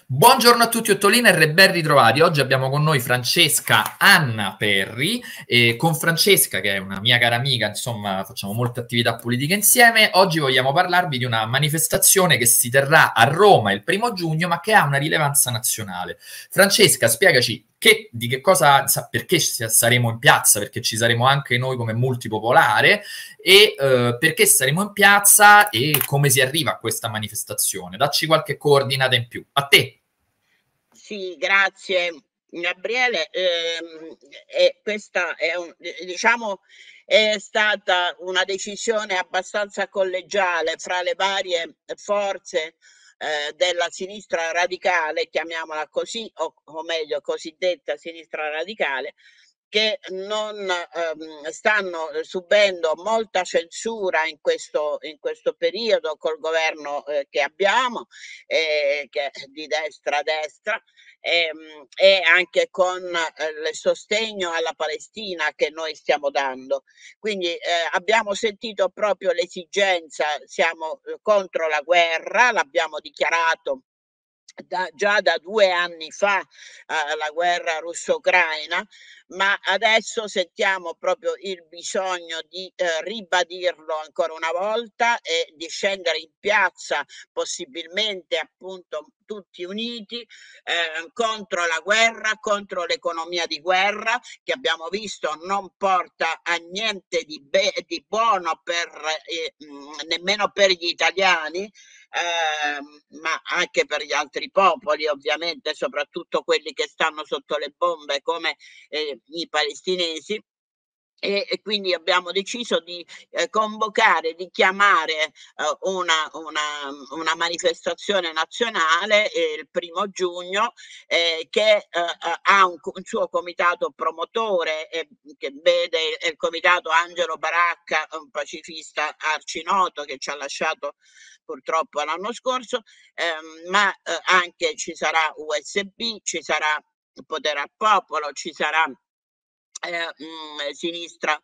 Buongiorno a tutti, Ottolina e ben ritrovati. Oggi abbiamo con noi Francesca Anna Perri e con Francesca, che è una mia cara amica, insomma facciamo molte attività politiche insieme. Oggi vogliamo parlarvi di una manifestazione che si terrà a Roma il 1° giugno ma che ha una rilevanza nazionale. Francesca, spiegaci di che cosa, perché saremo in piazza, perché ci saremo anche noi come Multipopolare e perché saremo in piazza e come si arriva a questa manifestazione. Dacci qualche coordinata in più. A te. Sì, grazie Gabriele. Questa è diciamo, è stata una decisione abbastanza collegiale fra le varie forze della sinistra radicale, chiamiamola così, o meglio cosiddetta sinistra radicale, che non stanno subendo molta censura in questo periodo col governo che abbiamo, che è di destra a destra, e anche con il sostegno alla Palestina che noi stiamo dando. Quindi abbiamo sentito proprio l'esigenza, siamo contro la guerra, l'abbiamo dichiarato già da 2 anni fa, la guerra russo-ucraina, ma adesso sentiamo proprio il bisogno di ribadirlo ancora una volta e di scendere in piazza, possibilmente appunto tutti uniti, contro la guerra, contro l'economia di guerra, che abbiamo visto non porta a niente di buono nemmeno per gli italiani, ma anche per gli altri popoli, ovviamente, soprattutto quelli che stanno sotto le bombe come i palestinesi. E quindi abbiamo deciso di convocare, di chiamare una manifestazione nazionale il 1° giugno, che ha un suo comitato promotore, che vede il comitato Angelo Baracca, un pacifista arcinoto che ci ha lasciato purtroppo l'anno scorso, ma anche ci sarà USB, ci sarà Potere al Popolo, ci sarà sinistra,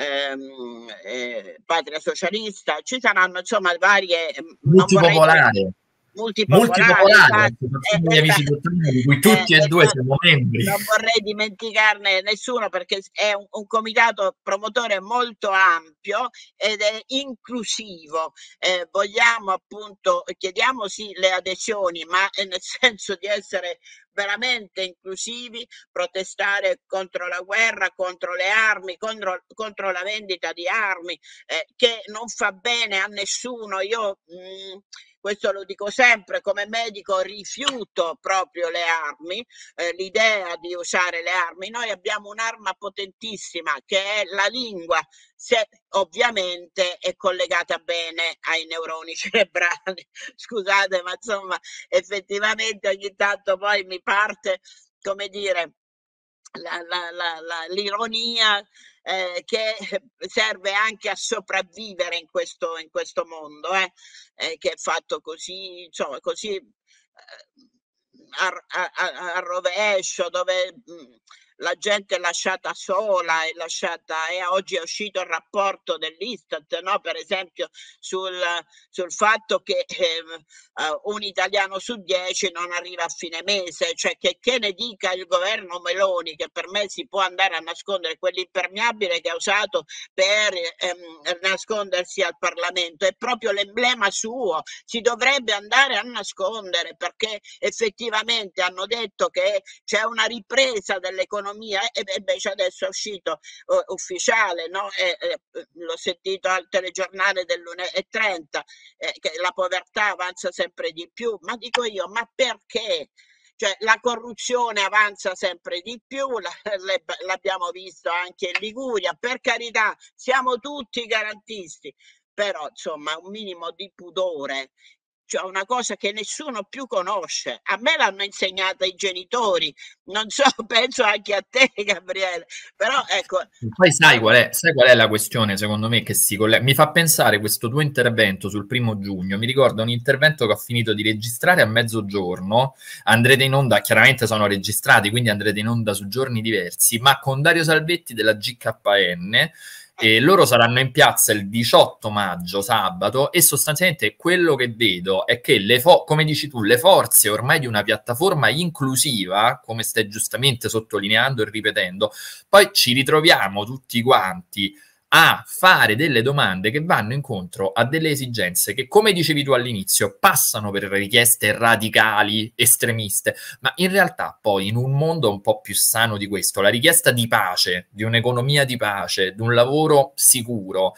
Patria Socialista, ci saranno insomma varie, Multipopolare. Multipopolare, Multipopolare, gli amici di cui tutti e due siamo membri. Non vorrei dimenticarne nessuno perché è un comitato promotore molto ampio ed è inclusivo. Vogliamo appunto, chiediamo sì le adesioni, ma nel senso di essere veramente inclusivi, protestare contro la guerra, contro le armi, contro la vendita di armi, che non fa bene a nessuno. Io questo lo dico sempre, come medico rifiuto proprio le armi, l'idea di usare le armi. Noi abbiamo un'arma potentissima che è la lingua, se ovviamente è collegata bene ai neuroni cerebrali. Scusate, ma insomma effettivamente ogni tanto poi mi parte, come dire, l'ironia che serve anche a sopravvivere in questo mondo, che è fatto così, insomma, così a rovescio, dove la gente è lasciata sola, e oggi è uscito il rapporto dell'Istat, no? Per esempio sul fatto che un italiano su 10 non arriva a fine mese, cioè che ne dica il governo Meloni, che per me si può andare a nascondere quell'impermeabile che ha usato per nascondersi al Parlamento, è proprio l'emblema suo, si dovrebbe andare a nascondere perché effettivamente hanno detto che c'è una ripresa dell'economia e invece adesso è uscito ufficiale, no? L'ho sentito al telegiornale dell'1:30, che la povertà avanza sempre di più, ma dico io, ma perché? Cioè la corruzione avanza sempre di più, l'abbiamo visto anche in Liguria, per carità, siamo tutti garantisti, però insomma un minimo di pudore, cioè una cosa che nessuno più conosce. A me l'hanno insegnata i genitori, non so, penso anche a te Gabriele, però ecco. Poi sai qual è la questione secondo me che si collega? Mi fa pensare questo tuo intervento sul 1° giugno, mi ricorda un intervento che ho finito di registrare a mezzogiorno, andrete in onda, chiaramente sono registrati, quindi andrete in onda su giorni diversi, ma con Dario Salvetti della GKN, E loro saranno in piazza il 18 maggio, sabato, e sostanzialmente quello che vedo è che, come dici tu, le forze ormai di una piattaforma inclusiva, come stai giustamente sottolineando e ripetendo, poi ci ritroviamo tutti quanti a fare delle domande che vanno incontro a delle esigenze che, come dicevi tu all'inizio, passano per richieste radicali, estremiste, ma in realtà poi in un mondo un po' più sano di questo, la richiesta di pace, di un'economia di pace, di un lavoro sicuro,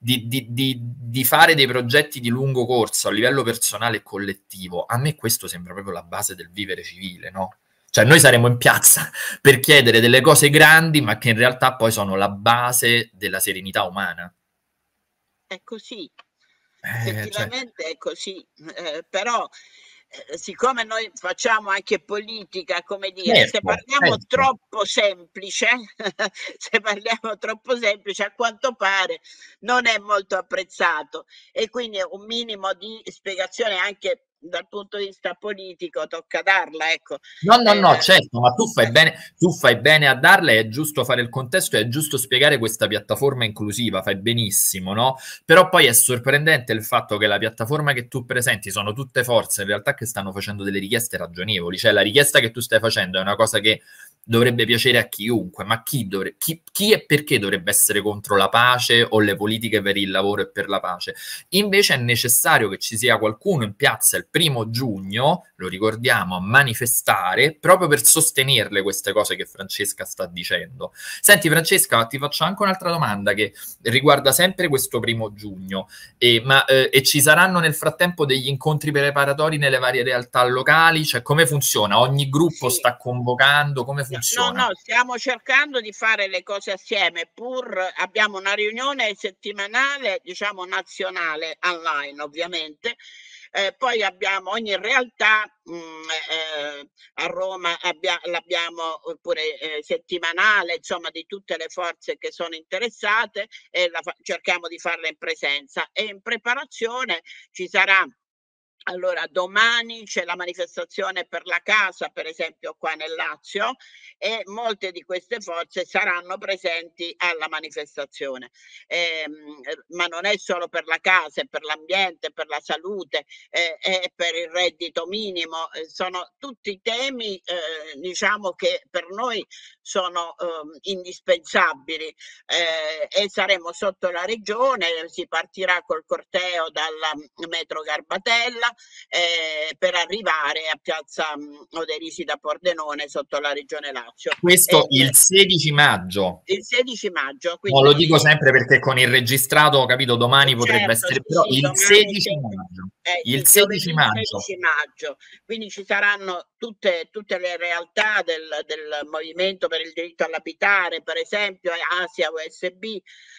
di fare dei progetti di lungo corso a livello personale e collettivo, a me questo sembra proprio la base del vivere civile, no? Cioè noi saremo in piazza per chiedere delle cose grandi, ma che in realtà poi sono la base della serenità umana. È così, Cioè, effettivamente è così, però siccome noi facciamo anche politica, come dire, se parliamo troppo semplice, se parliamo troppo semplice, a quanto pare non è molto apprezzato, e quindi un minimo di spiegazione anche dal punto di vista politico tocca darla, ecco. No, certo, ma tu fai bene a darla, è giusto fare il contesto, è giusto spiegare questa piattaforma inclusiva, fai benissimo, no? Però poi è sorprendente il fatto che la piattaforma che tu presenti sono tutte forze in realtà che stanno facendo delle richieste ragionevoli, cioè la richiesta che tu stai facendo è una cosa che dovrebbe piacere a chiunque, ma chi e perché dovrebbe essere contro la pace o le politiche per il lavoro e per la pace? Invece è necessario che ci sia qualcuno in piazza il 1° giugno, lo ricordiamo, a manifestare proprio per sostenerle queste cose che Francesca sta dicendo. Senti Francesca, ti faccio anche un'altra domanda che riguarda sempre questo 1° giugno, e ci saranno nel frattempo degli incontri preparatori nelle varie realtà locali? Cioè come funziona? Ogni gruppo sta convocando? Come funziona? No, stiamo cercando di fare le cose assieme, abbiamo una riunione settimanale, diciamo nazionale, online ovviamente, poi abbiamo ogni realtà, a Roma l'abbiamo pure settimanale, insomma di tutte le forze che sono interessate, e cerchiamo di farla in presenza, e in preparazione ci sarà. Allora, domani c'è la manifestazione per la casa, per esempio qua nel Lazio, e molte di queste forze saranno presenti alla manifestazione. Ma non è solo per la casa, è per l'ambiente, per la salute, è per il reddito minimo, sono tutti temi diciamo che per noi sono indispensabili, e saremo sotto la regione, si partirà col corteo dalla metro Garbatella, per arrivare a piazza Oderisi da Pordenone sotto la regione Lazio. Questo il 16 maggio. Il 16 maggio. No, lo dico sempre perché con il registrato, ho capito, domani potrebbe essere, però sì, il 16 maggio. Il 16 maggio. 16 maggio. Quindi ci saranno tutte le realtà del movimento per il diritto all'abitare, per esempio Asia USB,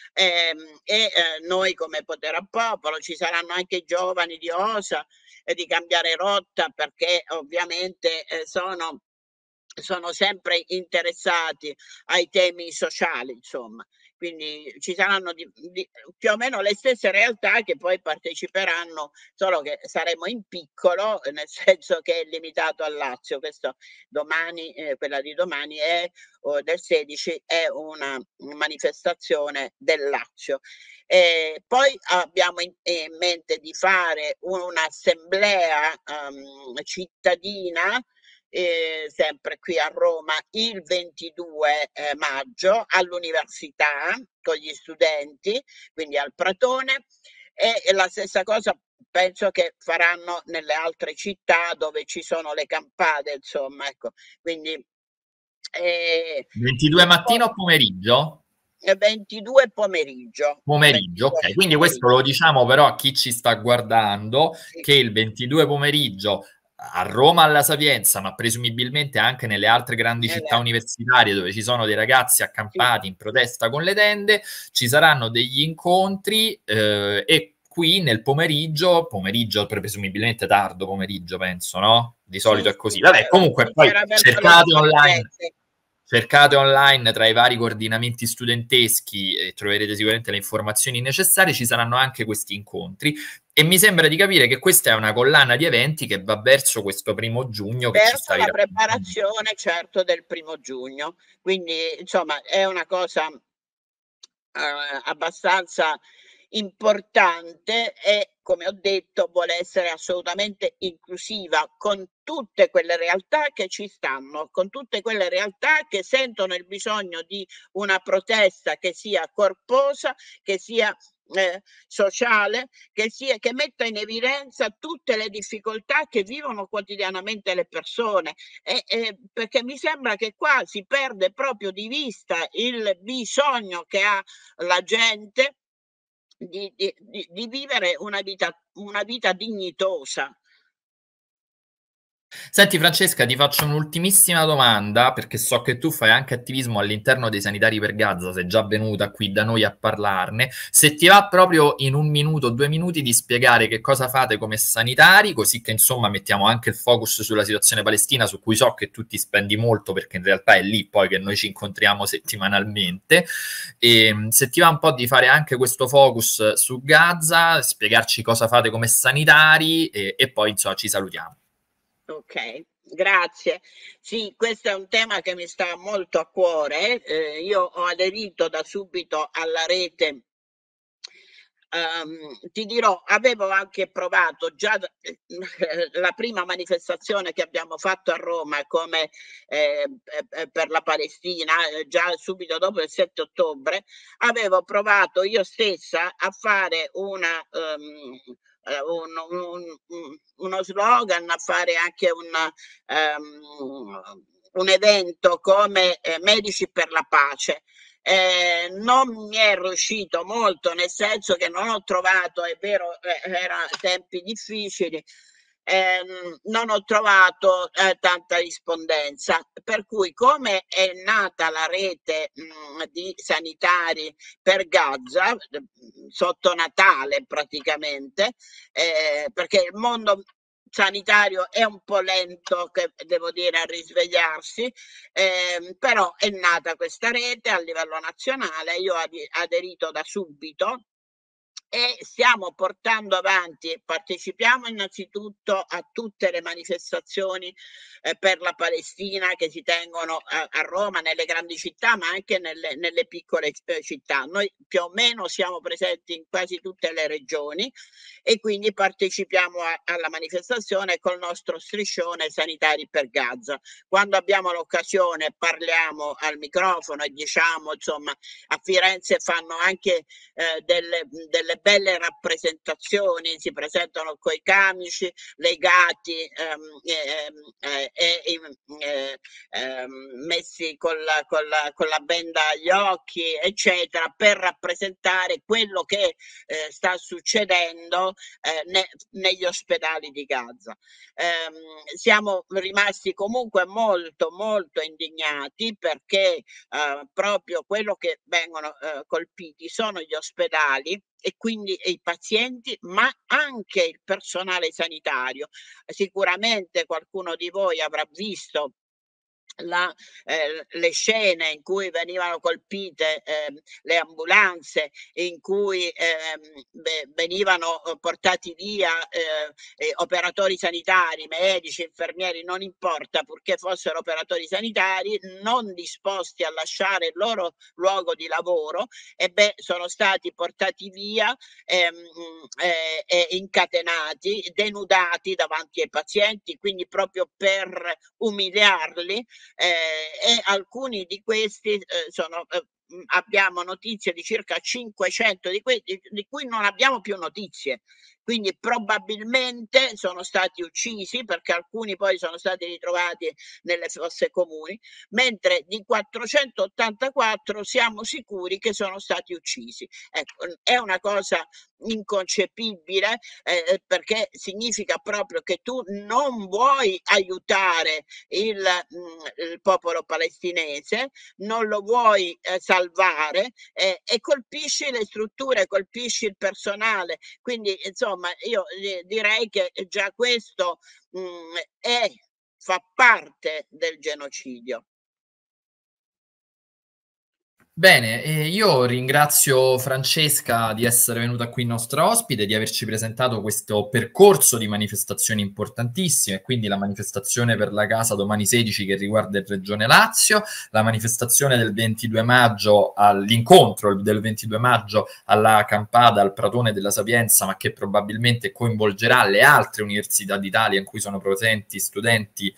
noi come Potere al Popolo, ci saranno anche i giovani di Osa e di Cambiare Rotta, perché ovviamente sono sempre interessati ai temi sociali, insomma. Quindi ci saranno più o meno le stesse realtà che poi parteciperanno, solo che saremo in piccolo, nel senso che è limitato al Lazio. Questo domani, quella di domani del 16 è una manifestazione del Lazio. Poi abbiamo in mente di fare un'assemblea cittadina, sempre qui a Roma, il 22 maggio all'università con gli studenti, quindi al Pratone, e la stessa cosa penso che faranno nelle altre città dove ci sono le campate, insomma, ecco. Quindi 22 mattina o pomeriggio? 22 pomeriggio. Pomeriggio, ok. Quindi questo lo diciamo però a chi ci sta guardando, che il 22 pomeriggio a Roma alla Sapienza, ma presumibilmente anche nelle altre grandi città universitarie dove ci sono dei ragazzi accampati in protesta con le tende, ci saranno degli incontri, e qui nel pomeriggio, presumibilmente tardo pomeriggio, penso, no? Di solito è così. Vabbè, comunque poi cercate online tra i vari coordinamenti studenteschi e troverete sicuramente le informazioni necessarie. Ci saranno anche questi incontri e mi sembra di capire che questa è una collana di eventi che va verso questo 1° giugno che ci sta la preparazione, certo, del 1° giugno. Quindi insomma è una cosa abbastanza importante e, come ho detto, vuole essere assolutamente inclusiva con tutte quelle realtà che ci stanno, con tutte quelle realtà che sentono il bisogno di una protesta che sia corposa, che sia sociale, che metta in evidenza tutte le difficoltà che vivono quotidianamente le persone, perché mi sembra che qua si perde proprio di vista il bisogno che ha la gente di vivere una vita dignitosa. Senti Francesca, ti faccio un'ultimissima domanda perché so che tu fai anche attivismo all'interno dei Sanitari per Gaza, sei già venuta qui da noi a parlarne. Se ti va proprio in 1 minuto, 2 minuti di spiegare che cosa fate come sanitari, così che insomma mettiamo anche il focus sulla situazione palestina, su cui so che tu ti spendi molto perché in realtà è lì poi che noi ci incontriamo settimanalmente. E se ti va un po' di fare anche questo focus su Gaza, spiegarci cosa fate come sanitari e poi insomma ci salutiamo. Ok, grazie. Sì, questo è un tema che mi sta molto a cuore. Io ho aderito da subito alla rete. Ti dirò, avevo anche provato già la prima manifestazione che abbiamo fatto a Roma come per la Palestina, già subito dopo il 7 ottobre, avevo provato io stessa a fare uno slogan, a fare anche un evento come Medici per la Pace. Non mi è riuscito molto, nel senso che non ho trovato, è vero, erano tempi difficili, non ho trovato tanta rispondenza, per cui come è nata la rete di sanitari per Gaza, sotto Natale praticamente, perché il mondo sanitario è un po' lento, che devo dire, a risvegliarsi, però è nata questa rete a livello nazionale, io ho aderito da subito e stiamo portando avanti, partecipiamo innanzitutto a tutte le manifestazioni per la Palestina che si tengono a Roma, nelle grandi città, ma anche nelle piccole città. Noi più o meno siamo presenti in quasi tutte le regioni e quindi partecipiamo alla manifestazione col nostro striscione Sanitari per Gaza. Quando abbiamo l'occasione parliamo al microfono e diciamo, insomma, a Firenze fanno anche delle belle rappresentazioni, si presentano coi camici legati messi con la benda agli occhi, eccetera, per rappresentare quello che sta succedendo negli ospedali di Gaza. Siamo rimasti comunque molto molto indignati perché proprio quello che vengono colpiti sono gli ospedali e quindi i pazienti, ma anche il personale sanitario. Sicuramente qualcuno di voi avrà visto le scene in cui venivano colpite le ambulanze, in cui venivano portati via operatori sanitari, medici, infermieri, non importa, purché fossero operatori sanitari, non disposti a lasciare il loro luogo di lavoro, e sono stati portati via incatenati, denudati davanti ai pazienti, quindi proprio per umiliarli. E alcuni di questi abbiamo notizie di circa 500 di cui non abbiamo più notizie. Quindi probabilmente sono stati uccisi, perché alcuni poi sono stati ritrovati nelle fosse comuni, mentre di 484 siamo sicuri che sono stati uccisi. Ecco, è una cosa inconcepibile, perché significa proprio che tu non vuoi aiutare il popolo palestinese, non lo vuoi salvare e colpisci le strutture, colpisci il personale. Quindi insomma io direi che già questo fa parte del genocidio. Bene, io ringrazio Francesca di essere venuta qui nostra ospite, di averci presentato questo percorso di manifestazioni importantissime, quindi la manifestazione per la casa domani 16 che riguarda il Regione Lazio, la manifestazione del 22 maggio, all'incontro del 22 maggio alla Campada, al Pratone della Sapienza, ma che probabilmente coinvolgerà le altre università d'Italia in cui sono presenti studenti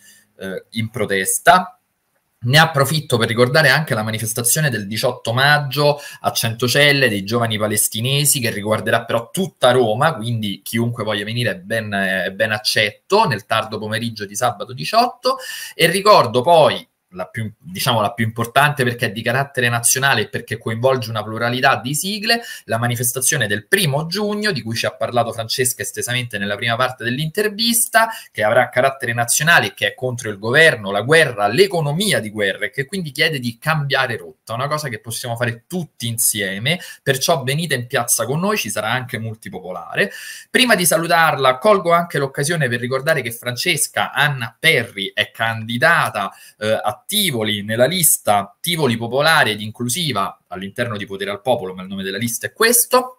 in protesta. Ne approfitto per ricordare anche la manifestazione del 18 maggio a Centocelle dei giovani palestinesi, che riguarderà però tutta Roma, quindi chiunque voglia venire è ben accetto nel tardo pomeriggio di sabato 18. E ricordo poi la più importante, perché è di carattere nazionale e perché coinvolge una pluralità di sigle, la manifestazione del 1° giugno, di cui ci ha parlato Francesca estesamente nella prima parte dell'intervista, che avrà carattere nazionale, che è contro il governo, la guerra, l'economia di guerra, e che quindi chiede di cambiare rotta, una cosa che possiamo fare tutti insieme, perciò venite in piazza con noi, ci sarà anche Multipopolare. Prima di salutarla, colgo anche l'occasione per ricordare che Francesca Anna Perri è candidata a Tivoli, nella lista Tivoli Popolare ed Inclusiva all'interno di Potere al Popolo, ma il nome della lista è questo.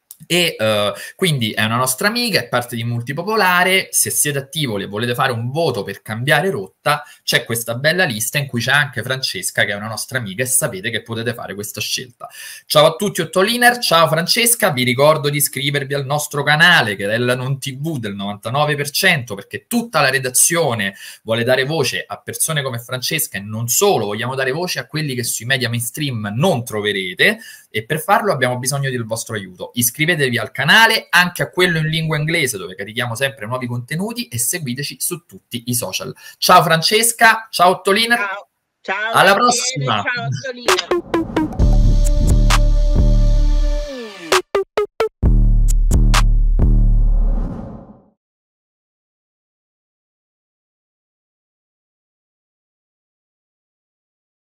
E quindi è una nostra amica, è parte di Multipopolare. Se siete attivi e volete fare un voto per cambiare rotta, c'è questa bella lista in cui c'è anche Francesca, che è una nostra amica, e sapete che potete fare questa scelta. Ciao a tutti Ottoliner, ciao Francesca, vi ricordo di iscrivervi al nostro canale, che è la Non TV del 99%, perché tutta la redazione vuole dare voce a persone come Francesca, e non solo, vogliamo dare voce a quelli che sui media mainstream non troverete, e per farlo abbiamo bisogno del vostro aiuto. Iscrivetevi al canale, anche a quello in lingua inglese, dove carichiamo sempre nuovi contenuti, e seguiteci su tutti i social. Ciao Francesca, ciao Ottoliner, Ciao, ciao alla Gabriele, prossima! ciao Ottoliner.